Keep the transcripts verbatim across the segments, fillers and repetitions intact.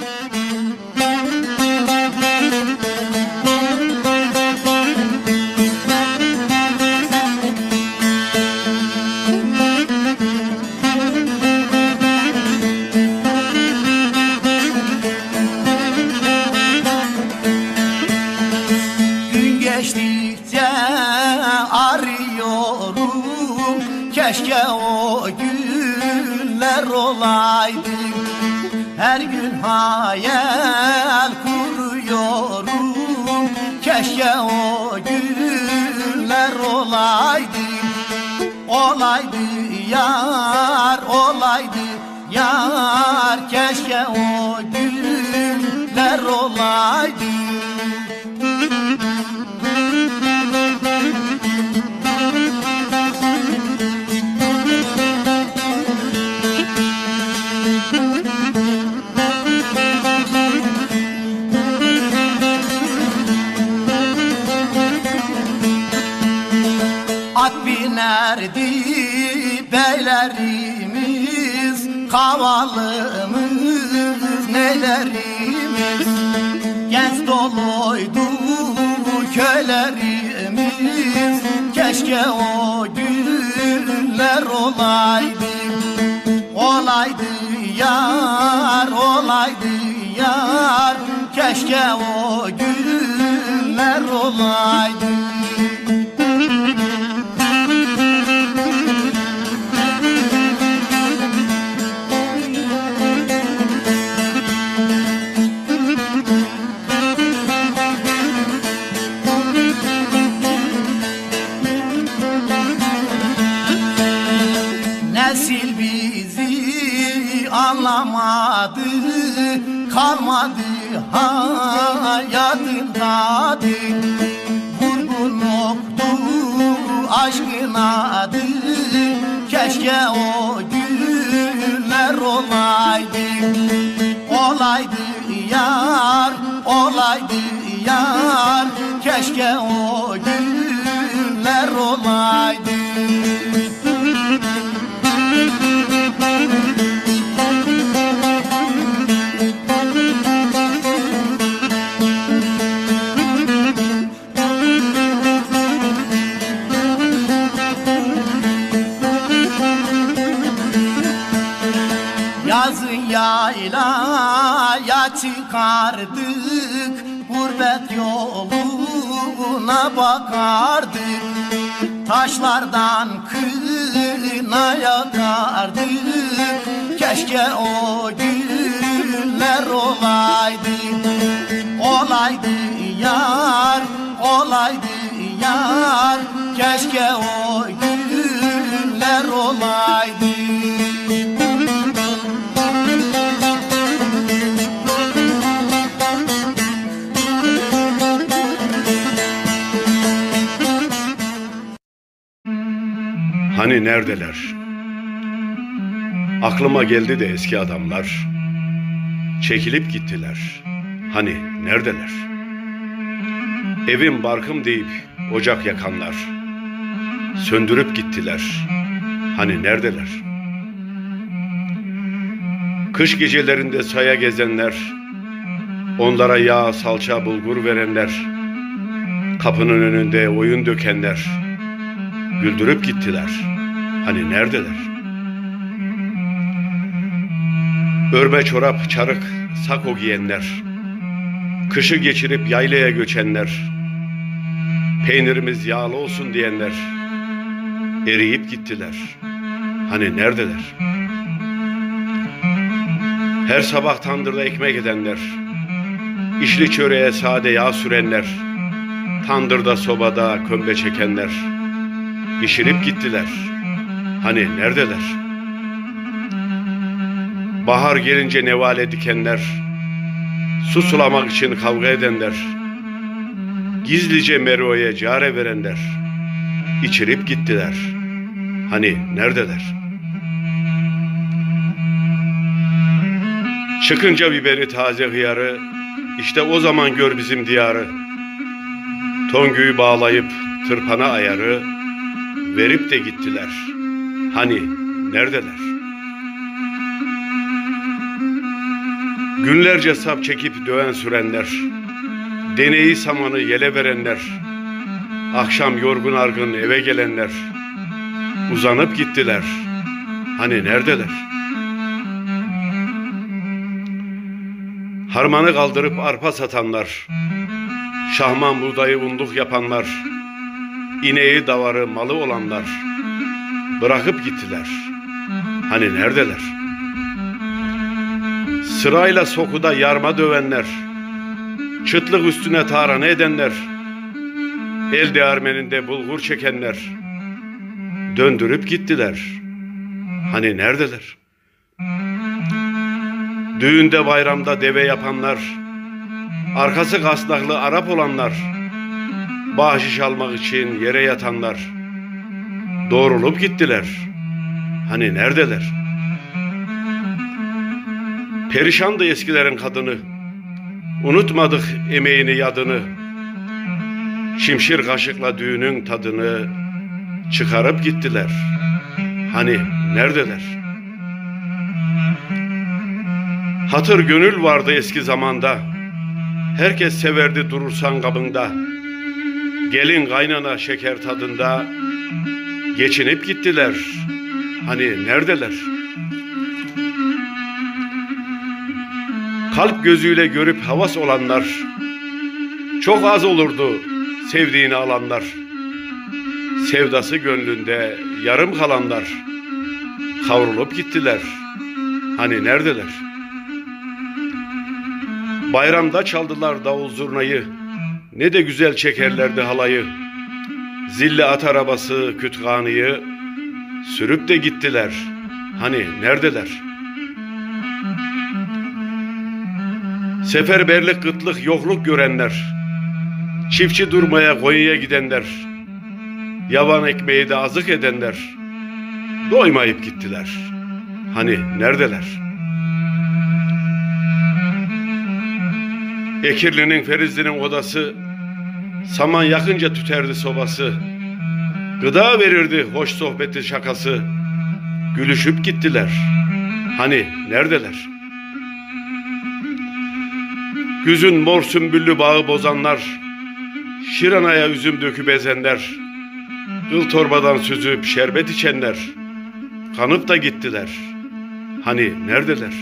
Keşke o günler olaydı. Her gün hayal kuruyorum. Keşke o günler olaydı. Olaydı yar, olaydı yar. Keşke o günler olaydı. At binerdi beylerimiz, kavalımız nelerimiz. Genç doluydu köylerimiz. Keşke o günler olaydı. Olaydı yar, olaydı yar. Keşke o günler olaydı. Nesil bizi anlamadı, kalmadı hayatın tadı. Vurgun yoktu aşkın adı. Keşke o günler olaydı. Olaydı yar, olaydı yar. Keşke o günler olaydı. Yazın yaylaya çıkardık, gurbet yoluna bakardık. Taşlardan kına yakardık. Keşke o günler olaydı. Olaydı yar, olaydı yar. Keşke o günler olaydı. Hani neredeler? Aklıma geldi de eski adamlar. Çekilip gittiler. Hani neredeler? Evim barkım deyip ocak yakanlar. Söndürüp gittiler. Hani neredeler? Kış gecelerinde saya gezenler. Onlara yağ, salça, bulgur verenler. Kapının önünde oyun dökenler. Güldürüp gittiler. Hani neredeler? Örme çorap, çarık, sako giyenler. Kışı geçirip yaylaya göçenler. Peynirimiz yağlı olsun diyenler. Eriyip gittiler. Hani neredeler? Her sabah tandırda ekmek edenler. İşli çöreğe sade yağ sürenler. Tandırda sobada kömbe çekenler. Pişirip gittiler. Hani neredeler? Bahar gelince nevale dikenler. Su sulamak için kavga edenler. Gizlice Mero'ya care verenler. İçirip gittiler. Hani neredeler? Çıkınca biberi, taze hıyarı, işte o zaman gör bizim diyarı. Tongüyü bağlayıp tırpana ayarı verip de gittiler. Hani neredeler? Günlerce sap çekip döven sürenler, deneyi samanı yele verenler, akşam yorgun argın eve gelenler, uzanıp gittiler, hani neredeler? Harmanı kaldırıp arpa satanlar, şahman buğdayı unduk yapanlar, ineği davarı malı olanlar, bırakıp gittiler, hani neredeler? Sırayla sokuda yarma dövenler, çıtlık üstüne tarhana edenler, el değirmeninde bulgur çekenler, döndürüp gittiler, hani neredeler? Düğünde bayramda deve yapanlar, arkası kasnaklı Arap olanlar, bahşiş almak için yere yatanlar, doğrulup gittiler, hani neredeler? Perişandı eskilerin kadını, unutmadık emeğini yadını, şimşir kaşıkla düğünün tadını çıkarıp gittiler, hani neredeler? Hatır gönül vardı eski zamanda, herkes severdi durursan kabında, gelin kaynana şeker tadında, geçinip gittiler, hani neredeler? Kalp gözüyle görüp havas olanlar, çok az olurdu sevdiğini alanlar, sevdası gönlünde yarım kalanlar, kavrulup gittiler, hani neredeler? Bayramda çaldılar davul zurnayı, ne de güzel çekerlerdi halayı, zilli at arabası kütüphaneyi sürüp de gittiler, hani neredeler? Seferberlik, kıtlık, yokluk görenler, çiftçi durmaya Konya'ya gidenler, yavan ekmeği de azık edenler, doymayıp gittiler, hani neredeler? Ekirli'nin Ferizli'nin odası, saman yakınca tüterdi sobası, gıda verirdi hoş sohbeti şakası, gülüşüp gittiler, hani neredeler? Güzün mor sümbüllü bağı bozanlar, şiranaya üzüm döküp ezenler, kıl torbadan süzüp şerbet içenler, kanıp da gittiler, hani neredeler?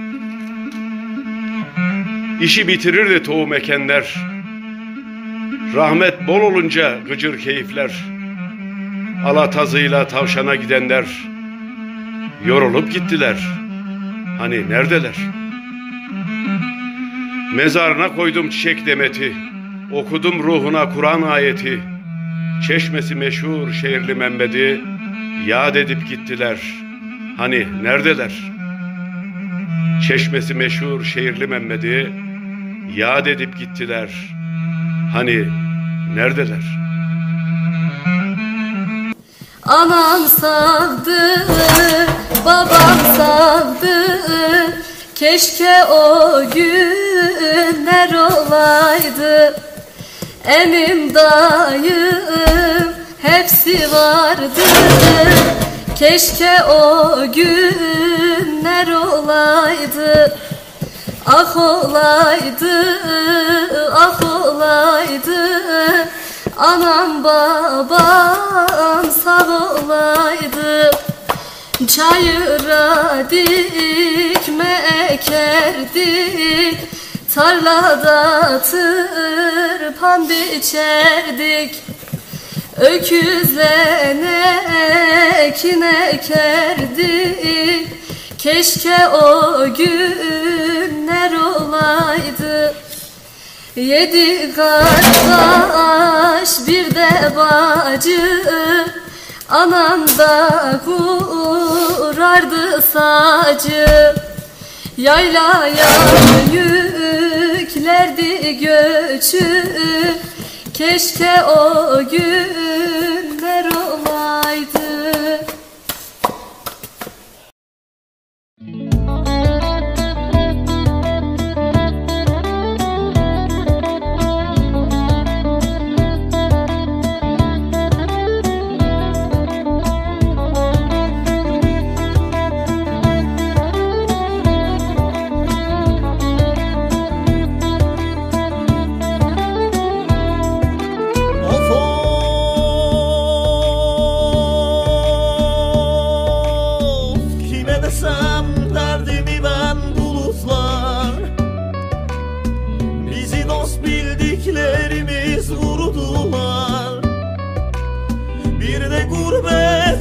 İşi bitirirdi tohum ekenler, rahmet bol olunca gıcır keyifler, alatazıyla tavşana gidenler, yorulup gittiler, hani neredeler? Mezarına koydum çiçek demeti, okudum ruhuna Kur'an ayeti, çeşmesi meşhur şehirli Mehmet'i yad edip gittiler, hani neredeler? Çeşmesi meşhur şehirli Mehmet'i yad edip gittiler, hani neredeler? Anam savdı, babam savdı, keşke o günler olaydı. Emim, dayım hepsi vardı, keşke o günler olaydı. Ah olaydı, ah olaydı, anam babam sağ olaydı. Çayıra dikme ekerdik, tarlada tırpan biçerdik. Öküzle ekin ekerdik, keşke o günler olaydı. Yedi kardeş bir de bacı, anam da kurardı sacı. Yaylaya yüklerdi göçü, keşke o günler olaydı.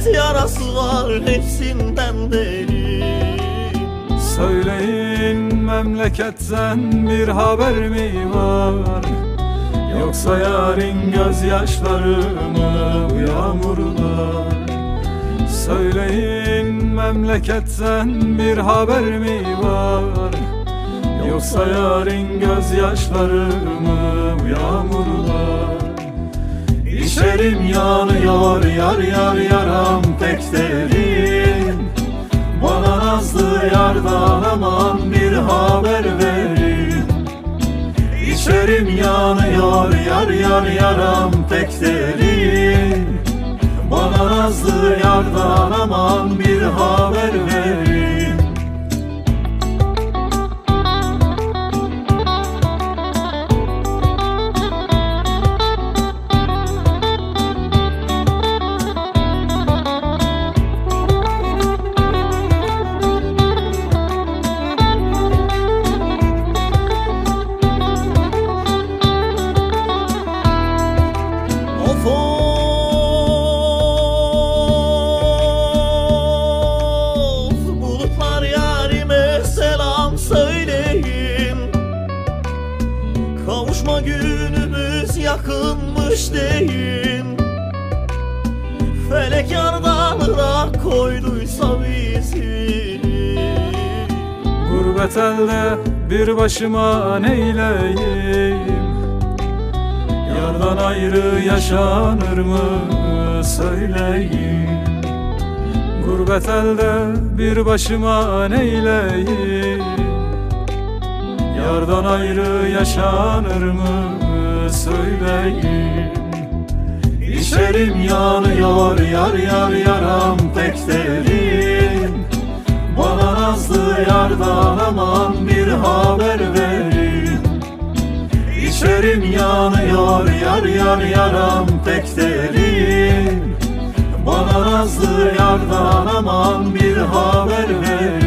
yarası var hepsinden derin. Söyleyin memleketten bir haber mi var? Yoksa yarın gözyaşları mı bu yağmurlar? Söyleyin memleketten bir haber mi var? Yoksa yarın gözyaşları mı bu yağmurlar? İçerim yanıyor yar yar yaram pek derin. Bana nazlı yardan aman bir haber verin. İçerim yanıyor yar yar yaram pek derin. Bana nazlı yardan aman bir haber verin. Bulutlar yarime selam söyleyin. Kavuşma günümüz yakınmış deyin. Felek yardan ırak koyduysa bizi. Gurbet elde bir başıma neyleyim? Yardan ayrı yaşanır mı söyleyin. Gurbet elde bir başıma neyleyim? Yardan ayrı yaşanır mı söyleyin. İçerim yanıyor yar yar yaram pek derin. Bana nazlı yardan aman bir haber verin. İçerim yanıyor yar yar yaram pek derin. Bana nazlı yardan aman bir haber verin.